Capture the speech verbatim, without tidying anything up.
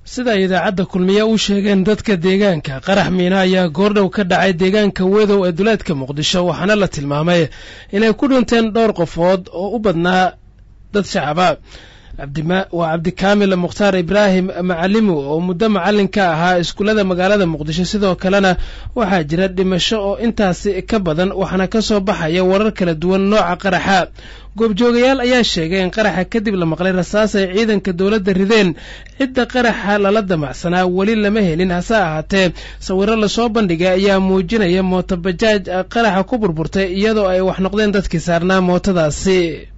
sida idaacadda kulmiye u sheegeen dadka deegaanka qarax miina ayaa goordhow ka dhacay deegaanka Weedow ee duleedka Muqdisho waxaana la tilmaamay inay ku dhinteen dhowr qofood oo u badnaa dad shacaba abdima waa Abdi Kaamil Mukhtaar Ibraahim Macalimo oo muddo macallin ka ahaa iskuulada magaalada Muqdisho sidoo kalena waxaa jira dhimasho oo intaasi ka badan waxaana ka soo baxaya warar kala duwan nooca qaraxa goobjoogayaal ayaa sheegay in qaraxa kadib la maqlay rasaas ay ciidanka dawladda rideen cidda qaraxa lala damacsanaa wali lama helin hase ahaatee sawirro la soo bandhigay ayaa muujinaya mooto bajaaj qaraxa ku burburtay iyadoo ay wax noqdeen dadkii saarnaa mootadaasi